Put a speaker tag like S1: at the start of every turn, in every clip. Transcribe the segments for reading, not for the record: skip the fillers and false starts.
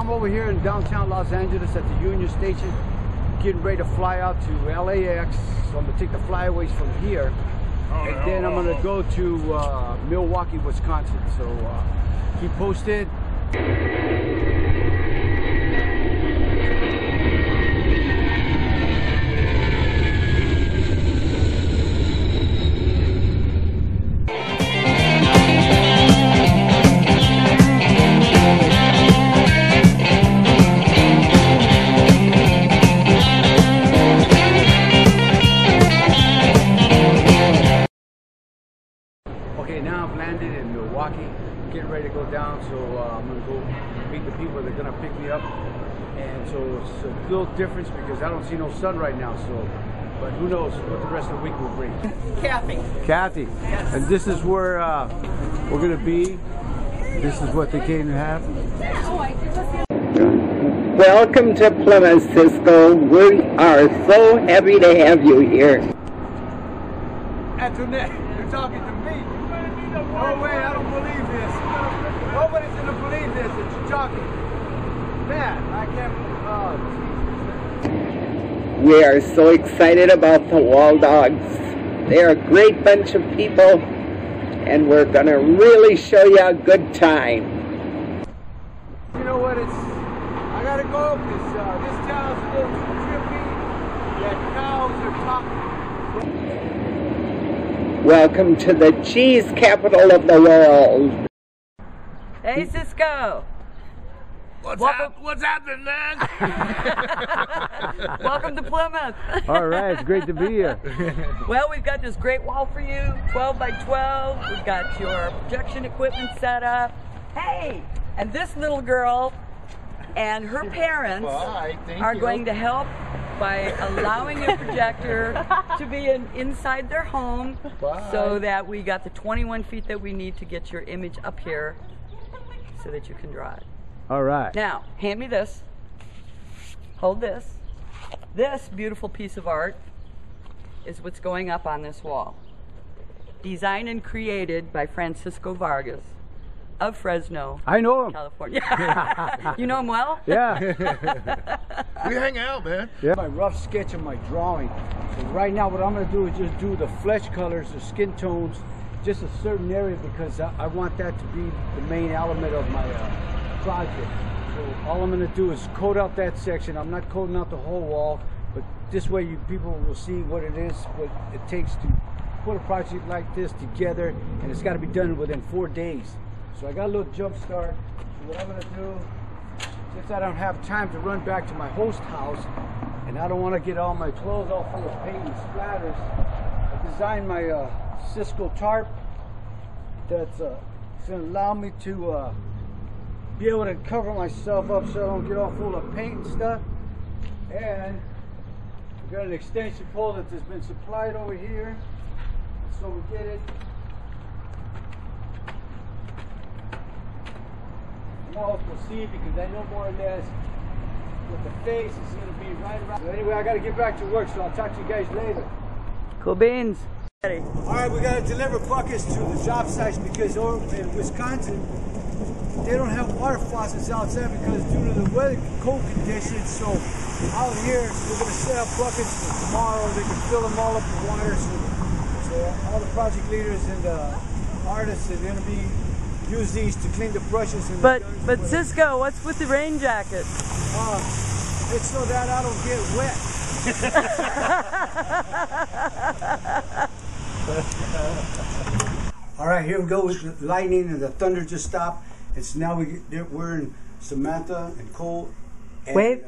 S1: I'm over here in downtown Los Angeles at the Union Station, getting ready to fly out to LAX. So I'm gonna take the flyaways from here, and then I'm gonna go to Milwaukee, Wisconsin. So keep posted. Okay, now I've landed in Milwaukee, getting ready to go down, so I'm going to go meet the people that are going to pick me up. And so it's a little difference because I don't see no sun right now, so, but who knows what the rest of the week will bring.
S2: Kathy.
S1: Kathy.
S2: Yes.
S1: And this is where we're going to be. This is what they came to have.
S3: Welcome to Plymouth, Cisco. We are so happy to have you here.
S1: Antoinette, you're talking to me. Oh wait, I don't believe this. Nobody's gonna believe this that you're talking. Man, I can't.
S3: We are so excited about the Walldogs. They're a great bunch of people, and we're gonna really show you a good time.
S1: You know what? I gotta go because this town's a little too trippy. That cows are talking.
S3: Welcome to the cheese capital of the world.
S2: Hey, Cisco.
S4: What's happening, man?
S2: Welcome to Plymouth.
S1: All right, it's great to be here.
S2: Well, we've got this great wall for you, 12 by 12. We've got your projection equipment set up. Hey, and this little girl and her parents are going to help by allowing a projector to be inside their home so that we got the 21 feet that we need to get your image up here so that you can draw it.
S1: All right.
S2: Now, hand me this. Hold this. This beautiful piece of art is what's going up on this wall. Designed and created by Francisco Vargas of Fresno,
S1: I know him.
S2: California. You know him well?
S1: Yeah.
S4: We hang out, man.
S1: Yeah. My rough sketch of my drawing. So right now what I'm going to do is just do the flesh colors, the skin tones, just a certain area because I want that to be the main element of my project. So all I'm going to do is coat out that section. I'm not coating out the whole wall, but this way people will see what it is, what it takes to put a project like this together, and it's got to be done within 4 days. So I got a little jump start. So what I'm going to do, since I don't have time to run back to my host house, and I don't want to get all my clothes all full of paint and splatters, I designed my Cisco tarp that's going to allow me to be able to cover myself up so I don't get all full of paint and stuff. And I've got an extension pole that has been supplied over here, so we get it. Now we'll see because I know more or less what the face is going to be right around. So anyway, I got to get back to work, so I'll talk to you guys later.
S2: Cool beans.
S1: All right, we got to deliver buckets to the job sites because over in Wisconsin, they don't have water faucets outside because due to the weather, cold conditions. So out here, we're going to set up buckets for tomorrow. They can fill them all up with water. So all the project leaders and the artists are going to be use these to clean the brushes. And
S2: But Cisco, what's with the rain jacket?
S1: It's so that I don't get wet. All right, here we go with the lightning and the thunder just stopped. It's now we're in Samantha and Cole. And,
S2: Wait.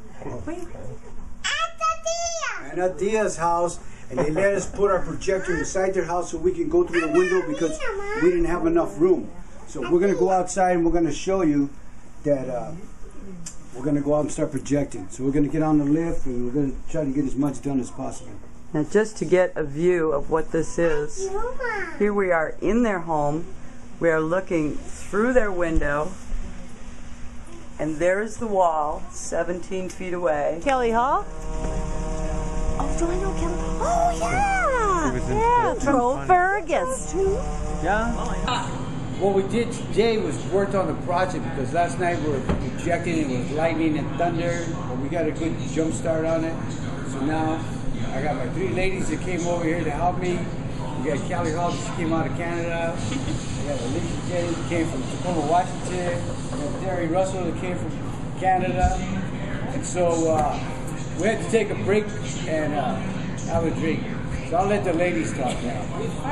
S1: And Dia's house, and they let us put our projector inside their house so we can go through the window because we didn't have enough room. So we're going to go outside and we're going to show you that we're going to go out and start projecting. So we're going to get on the lift and we're going to try to get as much done as possible.
S2: Now just to get a view of what this is, here we are in their home. We are looking through their window, and there's the wall, 17 feet away. Kelly Hall? Oh, do I know Kelly? Oh, yeah! Yeah, from Fergus.
S1: Yeah? what we did today was worked on the project because last night we were projecting, it was lightning and thunder, but we got a good jump start on it. So now I got my 3 ladies that came over here to help me. We got Callie Hall, she came out of Canada. We got Alicia Jenny, who came from Tacoma, Washington. We got Terry Russell, that came from Canada. And so we had to take a break and have a drink. So I'll let the ladies talk now.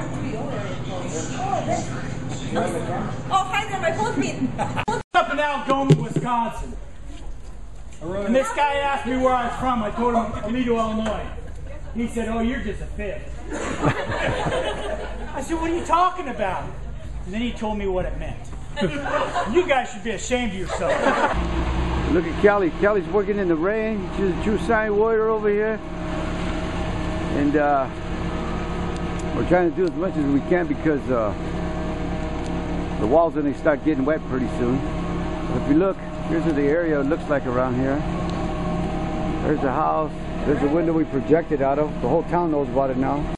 S5: Oh, hi there, my phone's being.
S6: Up in Algoma, Wisconsin. And this guy asked me where I was from. I told him Toledo, Illinois. He said, "Oh, you're just a fib." I said, "What are you talking about?" And then he told me what it meant. You guys should be ashamed of yourself.
S1: Look at Kelly. Kelly's working in the rain. She's a true sign warrior over here. And we're trying to do as much as we can because the walls are going to start getting wet pretty soon. But if you look, here's what the area looks like around here. There's a house. There's a window we projected out of. The whole town knows about it now.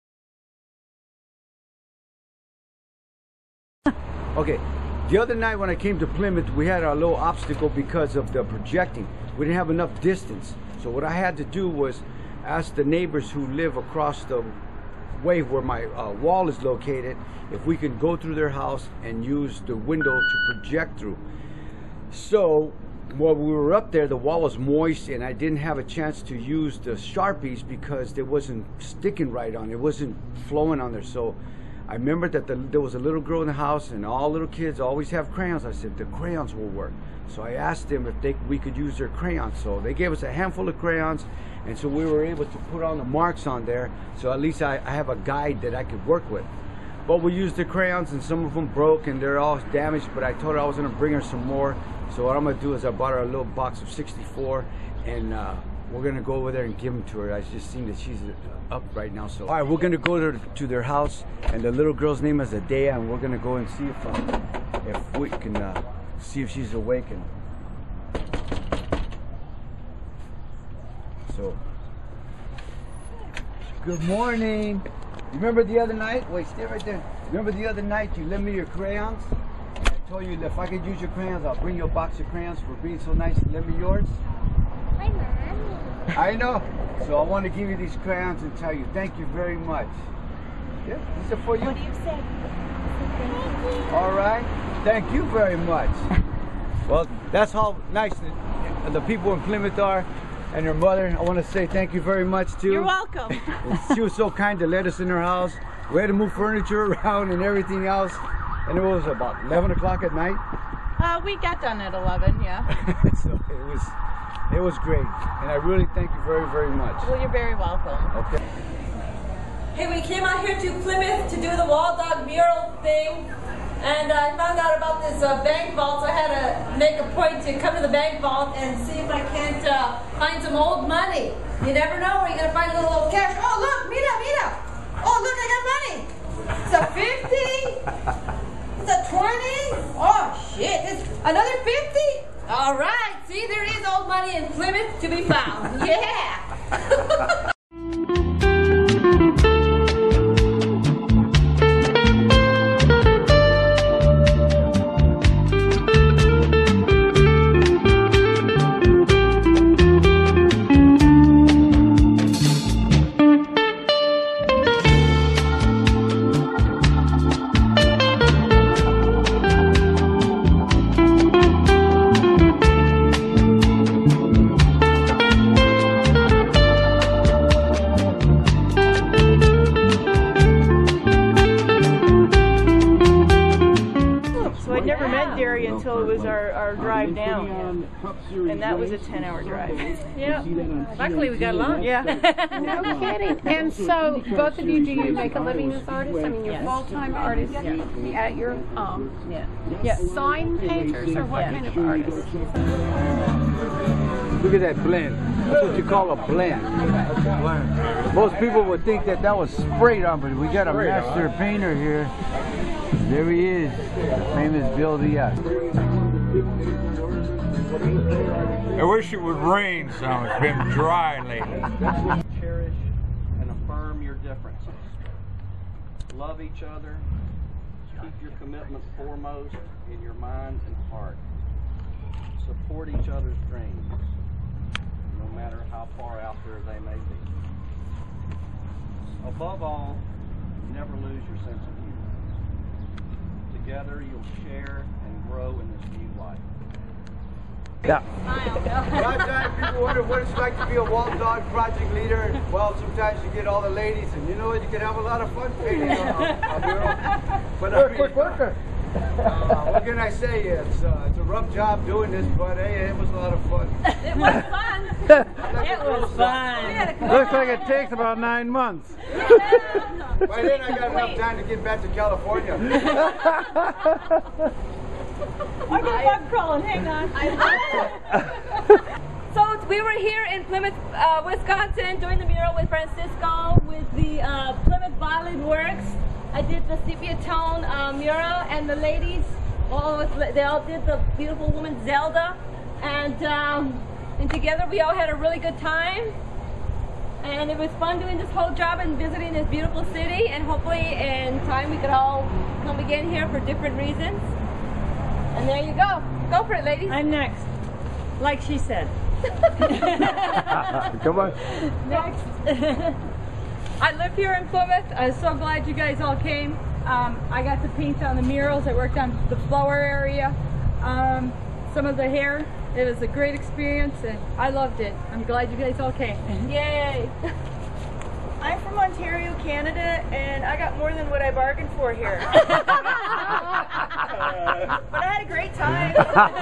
S1: Okay, the other night when I came to Plymouth, we had a little obstacle because of the projecting. We didn't have enough distance. So what I had to do was ask the neighbors who live across the way where my wall is located if we can go through their house and use the window to project through. So while we were up there, the wall was moist and I didn't have a chance to use the Sharpies because it wasn't sticking right on. It wasn't flowing on there. So I remember that there was a little girl in the house and all little kids always have crayons. I said, the crayons will work. So I asked them if we could use their crayons. So they gave us a handful of crayons, and so we were able to put on the marks on there. So at least I have a guide that I could work with. But we used the crayons and some of them broke and they're all damaged, but I told her I was gonna bring her some more. So what I'm gonna do is I bought her a little box of 64 and we're gonna go over there and give them to her. I just seen that she's up right now. So all right, we're gonna go to their house, and the little girl's name is Adea, and we're gonna go and see if we can see if she's awake. And so, good morning. Remember the other night? Wait, stay right there. Remember the other night you lent me your crayons? I told you that if I could use your crayons, I'll bring you a box of crayons for being so nice and lend me yours.
S5: My mommy.
S1: I know. So I want to give you these crayons and tell you thank you very much. Yeah, these are for you.
S5: What do you say? Thank you.
S1: All right. Thank you very much. Well, that's how nice the people in Plymouth are, and her mother. I want to say thank you very much too.
S5: You're welcome.
S1: She was so kind to let us in her house. We had to move furniture around and everything else, and it was about 11 o'clock at night.
S5: We got done at 11, yeah.
S1: So it was great, and I really thank you very, very much.
S5: Well, you're very welcome.
S1: Okay.
S7: Hey, we came out here to Plymouth to do the Walldog mural thing, and I found out about this bank vault, so I had to make a point to come to the bank vault and see if I can't find some old money. You never know where you're going to find a little old cash. Oh, look, mira, mira. Oh, look, I got money. It's a 50. It's a 20. Oh, shit. It's another 50. All right. See, there is old money in Plymouth to be found. Yeah.
S5: Until it was our drive down, and that was a 10-hour drive.
S8: Yeah. Luckily we got along.
S5: Yeah.
S8: No kidding. And so, both of you, do you make a living as artists? I mean, you're full-time artists at your sign painters, or what kind of artists?
S1: Look at that blend. That's what you call a blend. Most people would think that was sprayed on, but we got a master painter here. There he is, the famous Bill Diaz.
S9: I wish it would rain some. It's been dry lately.
S10: Cherish and affirm your differences. Love each other. Keep your commitment foremost in your mind and heart. Support each other's dreams, no matter how far out there they may be. Above all, never lose your sense of humor. Together you'll share and grow in this new life.
S1: Yeah. Sometimes people wonder what it's like to be a Walldog project leader. Well, sometimes you get all the ladies, and you know what? You can have a lot of fun painting a mural. But I mean, quick worker. What can I say? It's a rough job doing this, but hey, it was a lot of fun.
S7: It was fun.
S2: It was fun.
S1: Looks like it takes about 9 months. By then I got enough time to get back to California.
S5: I go bug crawling, hang on.
S7: So we were here in Plymouth, Wisconsin, doing the mural with Francisco with the Plymouth WI Works. I did the sepia tone mural, and the ladies, they all did the beautiful woman Zelda, and together we all had a really good time. And it was fun doing this whole job and visiting this beautiful city, and hopefully in time we could all come again here for different reasons. And there you go. Go for it, ladies.
S5: I'm next. Like she said.
S1: Come on.
S7: Next. I live here in Plymouth. I'm so glad you guys all came. I got to paint on the murals. I worked on the flower area, some of the hair. It was a great experience, and I loved it. I'm glad you guys all came. Yay!
S5: I'm from Ontario, Canada, and I got more than what I bargained for here. But I had a great time.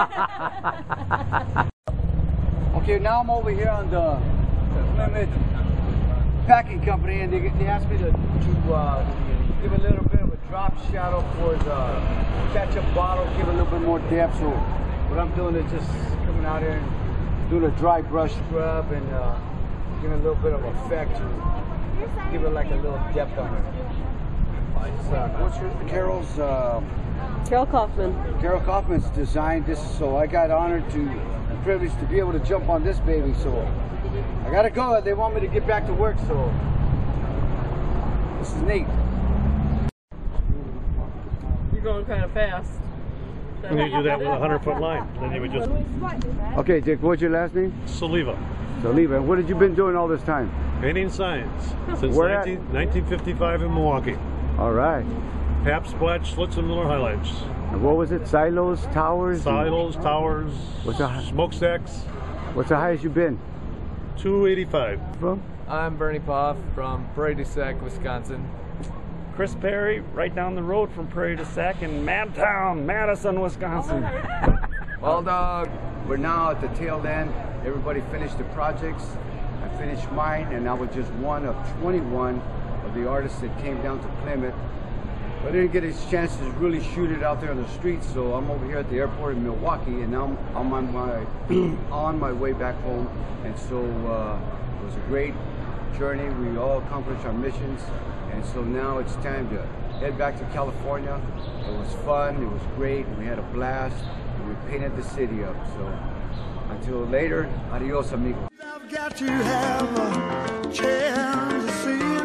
S1: Okay, now I'm over here on the Plymouth packing company, and they asked me to give a little bit of a drop shadow for the ketchup bottle, give a little bit more depth. So what I'm doing is just coming out here and doing a dry brush scrub and giving a little bit of effect to give it like a little depth on it. What's Carol's?
S7: Carol Kaufman.
S1: Carol Kaufman's designed this, so I got honored to, privileged to be able to jump on this baby. So I gotta go. They want me to get back to work, so this is neat.
S5: You're going kind of fast.
S11: And you do that with a 100-foot line. Then you would just...
S1: Okay, Dick, what's your last name?
S11: Saliva.
S1: Saliva. What have you been doing all this time?
S11: Painting signs since 1955 in Milwaukee.
S1: All right.
S11: Pap, Splash, Slits, and Miller highlights.
S1: And what was it? Silos, towers?
S11: Silos, towers, smokestacks.
S1: What's the highest you've been?
S11: 285.
S1: From?
S12: I'm Bernie Poff from Prairie du Sac, Wisconsin.
S13: Chris Perry, right down the road from Prairie du Sac in Madtown, Madison, Wisconsin.
S1: Walldog. We're now at the tail end. Everybody finished the projects. I finished mine, and I was just one of 21 of the artists that came down to Plymouth. I didn't get a chance to really shoot it out there on the streets, so I'm over here at the airport in Milwaukee, and now I'm on my way back home. And so it was a great journey. We all accomplished our missions, and so now it's time to head back to California. It was fun. It was great. We had a blast, and we painted the city up. So until later, adios, amigos.
S14: I've got to have a chance to see him.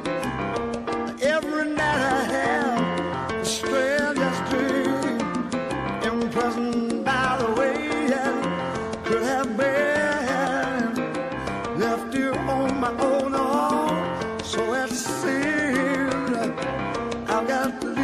S14: Every night I have a stranger's dream, imprisoned by the way I could have been, left you on my own arm. So it seems I've got to